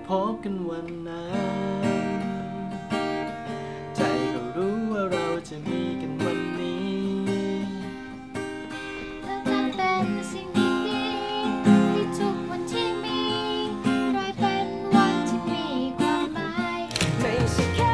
พบกันวันนั้นใจก็รู้ว่าเราจะมีกันวันนี้เธอนั้นเป็นสิ่งดีๆที่ทุกวันที่มีกลายเป็นวันที่มีความหมายไม่ใช่แค่